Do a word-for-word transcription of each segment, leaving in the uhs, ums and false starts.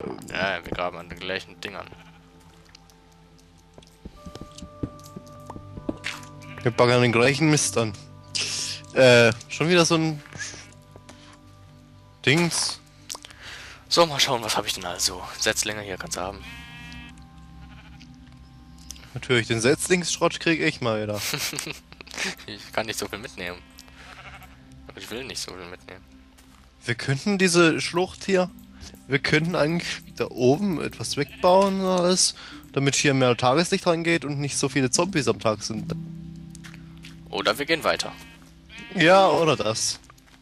Ja, wir graben an den gleichen Dingern. Wir baggern den gleichen Mist an. Äh, schon wieder so ein Dings. So, mal schauen, was habe ich denn also? Setzlinge hier kannst du haben. Natürlich, den Setzlingsschrott kriege ich mal wieder. Ich kann nicht so viel mitnehmen. Aber ich will nicht so viel mitnehmen. Wir könnten diese Schlucht hier, wir könnten eigentlich da oben etwas wegbauen und alles, damit hier mehr Tageslicht reingeht und nicht so viele Zombies am Tag sind. Oder wir gehen weiter. Ja, oder das.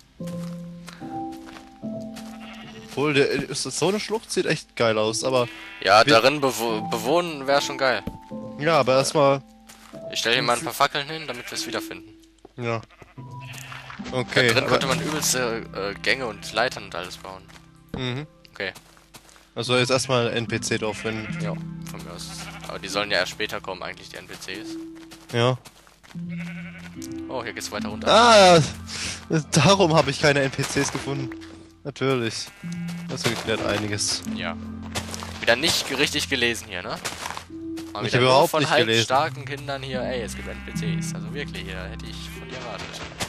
Obwohl, der, ist das so eine Schlucht sieht echt geil aus, aber Ja, wir, darin bewo bewohnen wäre schon geil. ja, aber erstmal, Ich stelle hier mal ein paar Fackeln hin, damit wir es wiederfinden. ja, Da okay, drin aber, könnte man übelste äh, Gänge und Leitern und alles bauen. mhm. Okay, Also jetzt erstmal N P C drauf finden. ja, von mir aus. Aber die sollen ja erst später kommen, eigentlich, die N P Cs. Ja. Oh, hier geht's weiter runter. Ah, darum habe ich keine N P Cs gefunden. Natürlich. Das erklärt einiges. Ja. Wieder nicht richtig gelesen hier, ne? Mal Ich wieder habe nur überhaupt von nicht halb gelesen. starken Kindern hier, ey, es gibt N P Cs. Also wirklich, hier hätte ich von dir erwartet.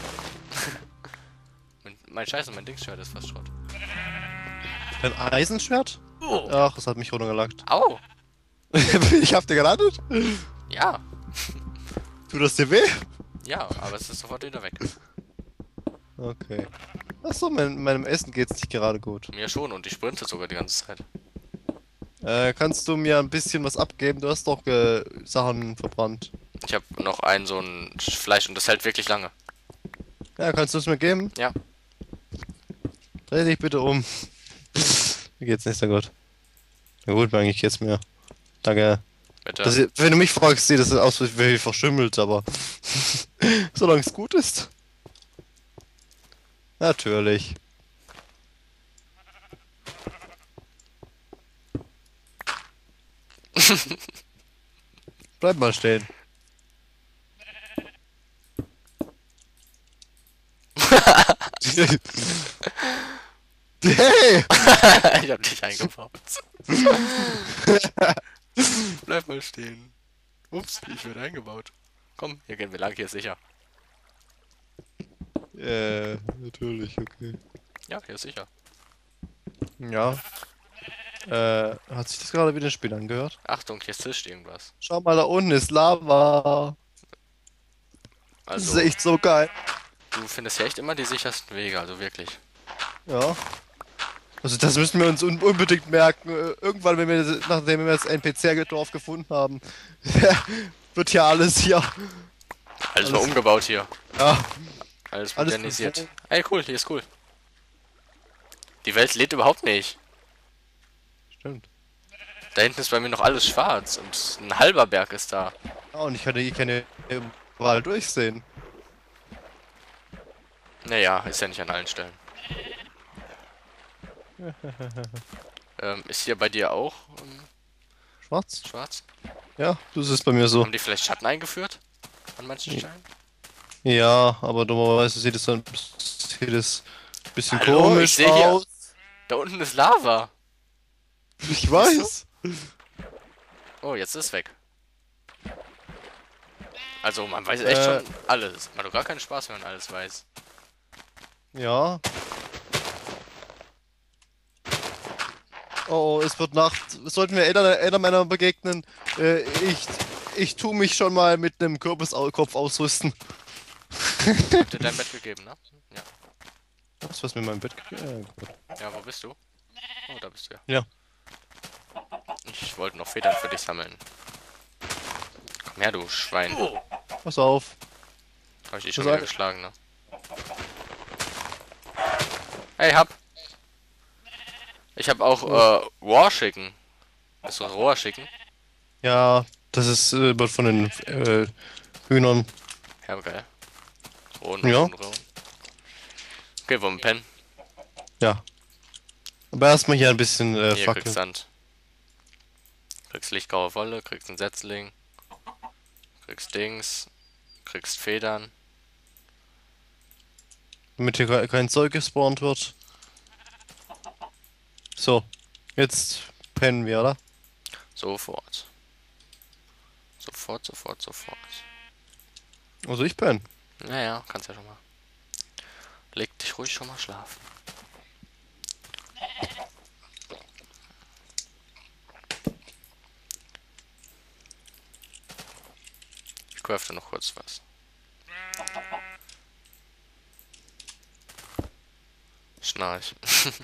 mein, mein Scheiß und mein Dingsshirt ist fast Schrott. Dein Eisenschwert? Oh. Ach, das hat mich runtergelackt. Au! Ich hab dir gelandet? Ja, Tut das dir weh? ja, aber es ist sofort wieder weg. Okay. Achso, mein, meinem Essen geht's nicht gerade gut. Mir schon und ich sprinte sogar die ganze Zeit. Äh, kannst du mir ein bisschen was abgeben? Du hast doch äh, Sachen verbrannt. Ich habe noch ein so ein Fleisch und das hält wirklich lange. Ja, kannst du es mir geben? Ja. Dreh dich bitte um. Mir geht's nicht so gut. Na gut, eigentlich geht's mir. Danke. Bitte. Das, wenn du mich fragst, sieht das aus wie verschimmelt, aber solange es gut ist. Natürlich. Bleib mal stehen. Hey! Ich hab dich eingebaut. Bleib mal stehen. Ups, ich werde eingebaut. Komm, hier gehen wir lang, hier ist sicher. Äh, natürlich, okay. Ja, hier ist sicher. Ja. Äh, hat sich das gerade wie ein Spiel angehört? Achtung, hier zischt irgendwas. Schau mal, da unten ist Lava. Das ist Also, echt so geil. du findest ja echt immer die sichersten Wege, also wirklich. Ja. Also das müssen wir uns un unbedingt merken. Äh, Irgendwann, wenn wir, nachdem wir das N P C-Dorf gefunden haben, wird hier alles hier. Alles mal Alles- umgebaut hier. Ja, Alles alles modernisiert. bewohnt. Ey, cool, hier ist cool. Die Welt lädt überhaupt nicht. Stimmt. Da hinten ist bei mir noch alles schwarz und ein halber Berg ist da. Ja, und ich kann hier keine überall durchsehen. Naja, ist ja nicht an allen Stellen. ähm, ist hier bei dir auch ähm, Schwarz? schwarz? Ja, das ist bei mir so. Haben die vielleicht Schatten eingeführt? An manchen Stellen? Ja, aber dummerweise sieht es dann sieht es ein bisschen Hallo, ich komisch sehe hier. aus. Da unten ist Lava. Ich weiß. Oh, jetzt ist es weg. Also, man weiß echt Äh. schon alles. Man hat doch gar keinen Spaß, wenn man alles weiß. Ja. Oh, es wird Nacht. Sollten wir Eltern- Elternmännern begegnen? Äh, ich, ich tu mich schon mal mit einem Kürbiskopf ausrüsten. Hab dir dein Bett gegeben, ne? Ja. Hast du was mit meinem Bett gegeben? Ja, gut. Ja, wo bist du? Oh, da bist du ja. Ja. Ich wollte noch Federn für dich sammeln. Komm her, du Schwein. Pass auf. Hab ich dich schon Was wieder sag- geschlagen, ne? Hey, hab. Ich hab auch, äh, Rohr schicken. Hast du Rohr schicken? Ja, das ist äh, wird von den äh, Hühnern. Ja, geil. Rohren, Ja. Rohren, Rohren. Okay, wollen wir pennen? Ja. Aber erstmal hier ein bisschen äh, Hier, Fackeln. kriegst Sand. Kriegst lichtgraue Wolle, kriegst einen Setzling. Kriegst Dings. Kriegst Federn. Damit hier ke- kein Zeug gespawnt wird. So. Jetzt pennen wir, oder? Sofort. Sofort, sofort, sofort. Also ich penne. Naja, kannst ja schon mal. Leg dich ruhig schon mal schlafen. Ich crafte noch kurz was. Schnarch.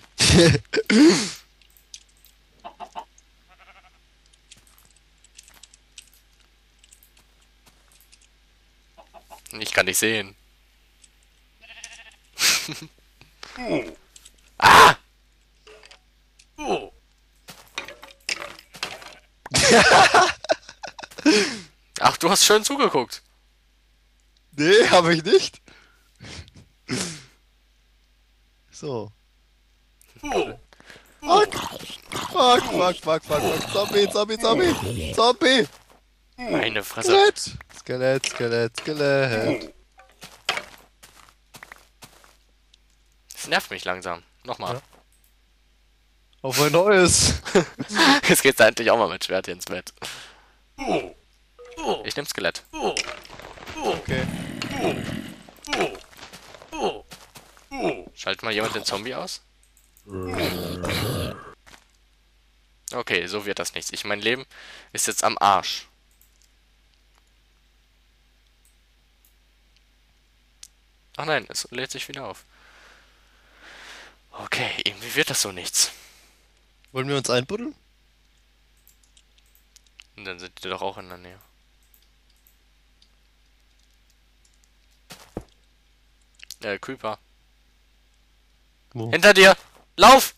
Ich kann dich sehen. Ah! Ach, du hast schön zugeguckt. Nee, habe ich nicht. So. Fuck, fuck, fuck, fuck, fuck, fuck. Zombie, Zombie, Zombie. Zombie. Meine Fresse. Skelett. Skelett, Skelett, Skelett. Das nervt mich langsam. Nochmal. Ja. Auf ein neues. Jetzt geht's endlich auch mal mit Schwert hier ins Bett. Ich nehm Skelett. Okay. Schaltet mal jemand den Zombie aus? Okay, so wird das nichts. Ich, mein Leben ist jetzt am Arsch. Ach nein, es lädt sich wieder auf. Okay, irgendwie wird das so nichts. Wollen wir uns einbuddeln? Und dann sind die doch auch in der Nähe. Äh, Creeper. Wo? Hinter dir! Lauf!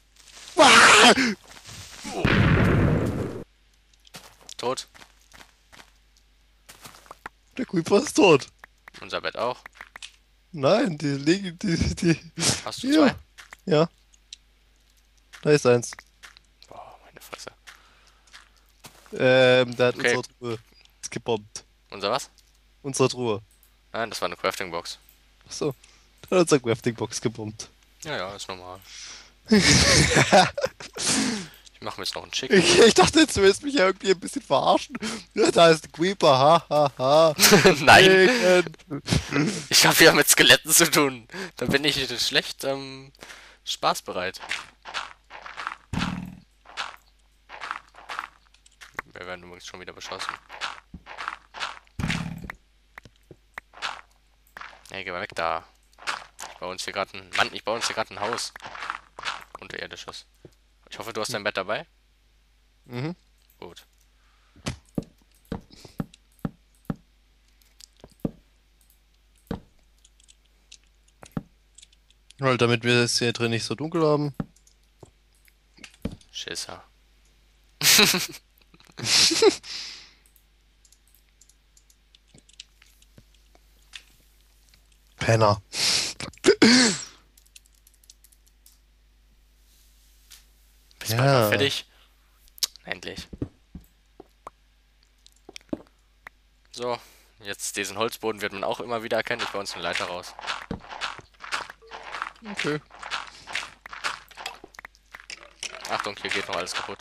Tot. Der Creeper ist tot. Unser Bett auch. Nein, die liegen, die, die. Hast du Ja. zwei? Ja. Da ist eins. Boah, meine Fresse. Ähm, der hat Okay. unsere Truhe gebombt. Unser was? Unsere Truhe. Nein, das war eine Crafting-Box. Achso. Der hat unsere Crafting-Box gebombt. Ja, ja, ist normal. ich, Ich mache mir jetzt noch einen Chicken. ich dachte, jetzt willst du mich ja irgendwie ein bisschen verarschen. Ja, da ist ein Creeper, ha, ha, ha. Nein, Chicken. ich habe ja mit Skeletten zu tun. Da bin ich schlecht ähm, spaßbereit. Wir werden übrigens schon wieder beschossen. Ey, geh mal weg da. Ich baue uns hier gerade ein... Mann, ich baue uns hier gerade ein Haus. Unterirdisches. Ich hoffe, du hast dein Bett dabei? Mhm. Gut. Halt, damit wir es hier drin nicht so dunkel haben. Schisser. Penner. Bist bald Ja. mal fertig? Endlich. So, jetzt diesen Holzboden wird man auch immer wieder erkennen. Ich baue uns eine Leiter raus. Okay. Achtung, hier geht noch alles kaputt.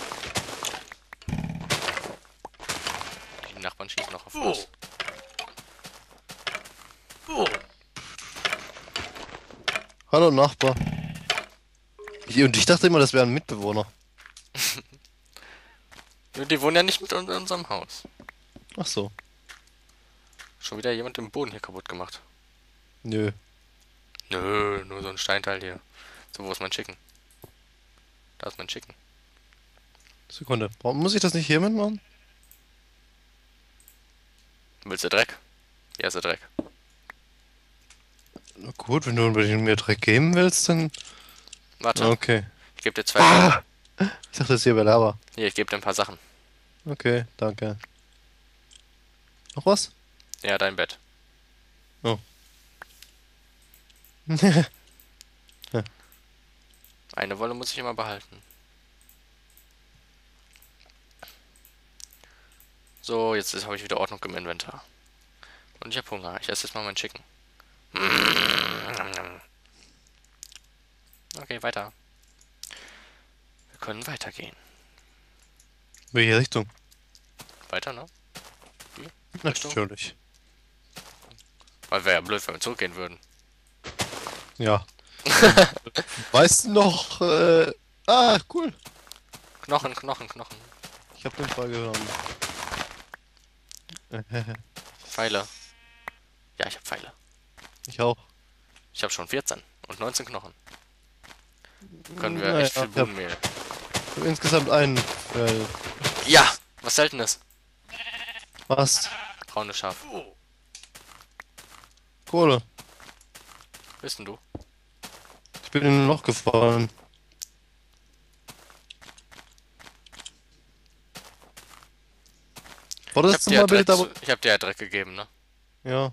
Die Nachbarn schießen noch auf uns. Hallo Nachbar. Ich, und ich dachte immer, das wären Mitbewohner. Die wohnen ja nicht mit in unserem Haus. Ach so. Schon wieder jemand den Boden hier kaputt gemacht. Nö. Nö, nur so ein Steinteil hier. So, wo ist mein Chicken? Da ist mein Chicken. Sekunde. Warum muss ich das nicht hier mitmachen? Willst du Dreck? Hier ist der Dreck. Na gut, wenn du unbedingt mir Dreck geben willst, dann. Warte, Okay. ich gebe dir zwei Sachen. Ich dachte, das hier wäre Lava. Hier, ich gebe dir ein paar Sachen. Okay, danke. Noch was? Ja, dein Bett. Oh. Eine Wolle muss ich immer behalten. So, jetzt habe ich wieder Ordnung im Inventar. Und ich habe Hunger. Ich esse jetzt mal mein Chicken. Okay, weiter. Wir können weitergehen. Welche Richtung? Weiter, ne? Die Richtung? Natürlich. Weil wäre ja blöd, wenn wir zurückgehen würden. Ja. Weißt du noch, äh, ah, cool. Knochen, Knochen, Knochen. Ich habe den Fall genommen. Pfeile. Ja, ich habe Pfeile. Ich auch. Ich habe schon vierzehn und neunzehn Knochen. Können wir Naja, echt viel ich hab, Bohnenmehl. ich hab insgesamt einen, äh, Ja! Was Seltenes. was? Braunes Schaf. Kohle. Wo bist denn du? Ich bin in ein Loch gefallen. War Ich das hab zum dir ja Mal bitte Dreck, da? zu- ich hab dir ja Dreck gegeben, ne? Ja.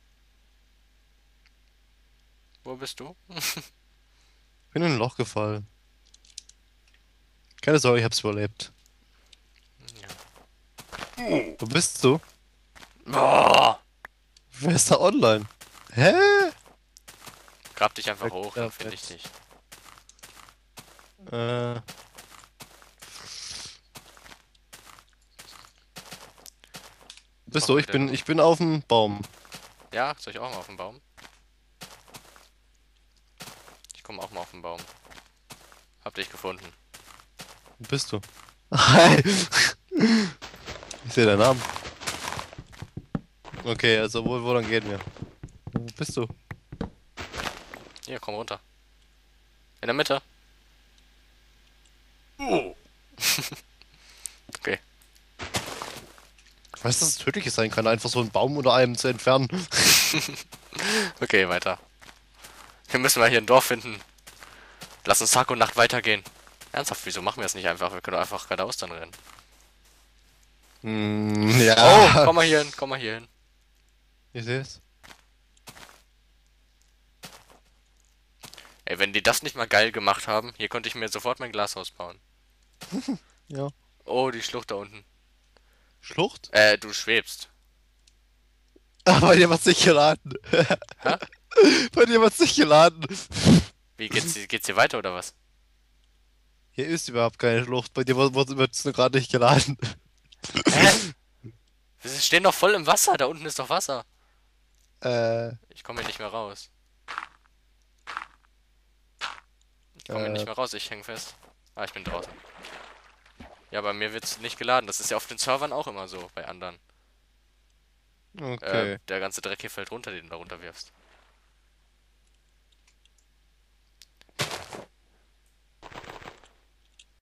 Wo bist du? Ich bin in ein Loch gefallen. Keine Sorge, ich hab's überlebt. Wo bist du? Boah! Wer ist da online? Hä? Grab dich einfach Ja, hoch, ja, dann finde ich jetzt. dich. Äh. Wo bist machen du? wir Ich bin, denn? ich bin auf dem Baum. Ja, soll ich auch mal auf den Baum? Ich komme auch mal auf den Baum. Hab dich gefunden. Wo bist du? Hi! Ich sehe deinen Namen. Okay, also wo, wo dann gehen wir? Wo bist du? Hier, komm runter. In der Mitte. Okay. Ich weiß, dass es tödlich sein kann, einfach so einen Baum unter einem zu entfernen. Okay, weiter. Wir müssen mal hier ein Dorf finden. Lass uns Tag und Nacht weitergehen. Ernsthaft, wieso machen wir es nicht einfach? Wir können doch einfach geradeaus dann rennen. Hm, Oh, ja. komm mal hier hin, komm mal hier hin. Ich sehe es. Ey, wenn die das nicht mal geil gemacht haben, hier konnte ich mir sofort mein Glashaus bauen. Ja. Oh, die Schlucht da unten. Schlucht? Äh, du schwebst. Ah, bei dir war's nicht geladen. Hä? Bei dir war's nicht geladen. Wie, geht's, geht's hier weiter oder was? Hier ist überhaupt keine Schlucht. Bei dir wird es nur gerade nicht geladen. Hä? Wir stehen doch voll im Wasser, da unten ist doch Wasser. Äh, Ich komme hier nicht mehr raus. Ich komme hier äh, nicht mehr raus, ich häng fest. Ah, ich bin draußen. Ja, bei mir wird's nicht geladen. Das ist ja auf den Servern auch immer so, bei anderen. okay. Äh, der ganze Dreck hier fällt runter, den du da runterwirfst.